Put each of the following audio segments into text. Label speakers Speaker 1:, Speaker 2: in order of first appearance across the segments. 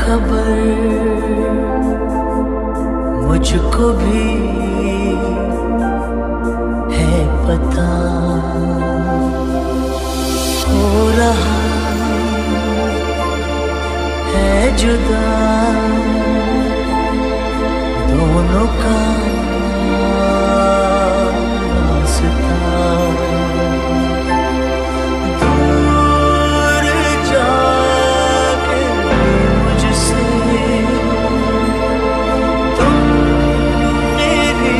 Speaker 1: खबर मुझको भी है पता, हो रहा है जुदा दोनों का रास्ता। दूर जाके मुझसे तुम मेरी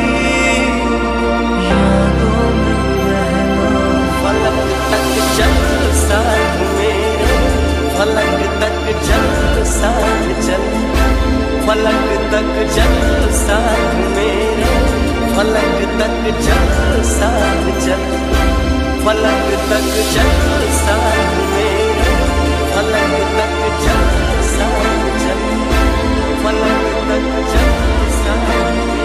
Speaker 1: यादों में रहना।
Speaker 2: फलक तक चल साथ मेरे, फलक तक चल साथ चल, फलक तक चल साथ मेरे, फलक तक चल साथ चल, फलक तक चल साथ मेरे, फलक तक चल साथ चल, फलक तक चल साथ मेरे।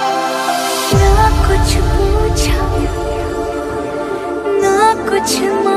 Speaker 3: कुछ पूछा ना कुछ